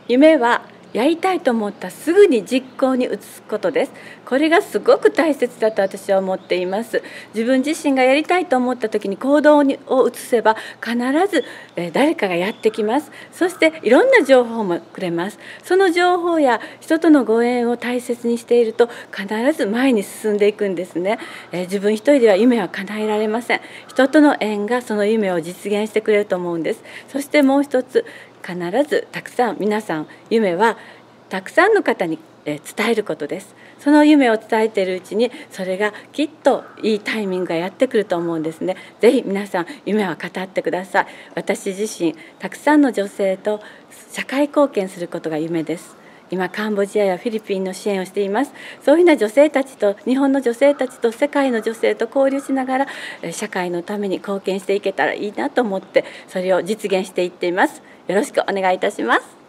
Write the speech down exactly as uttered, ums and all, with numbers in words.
夢はやりたいと思ったらすぐに実行に移すことです。これがすごく大切だと私は思っています。自分自身がやりたいと思った時に行動にを移せば必ずえー誰かがやってきます。そしていろんな情報もくれます。その情報や人とのご縁を大切にしていると必ず前に進んでいくんですね。えー自分一人では夢は叶えられません。人との縁がその夢を実現してくれると思うんです。そしてもう一つ、必ずたくさん皆さん夢はたくさんの方にえー伝えることです。その夢を伝えているうちにそれがきっといいタイミングがやってくると思うんですね。ぜひ皆さん夢は語ってください。私自身たくさんの女性と社会貢献することが夢です。今カンボジアやフィリピンの支援をしています。そういうふうな女性たちと日本の女性たちと世界の女性と交流しながらえー社会のために貢献していけたらいいなと思ってそれを実現していっています。よろしくお願いいたします。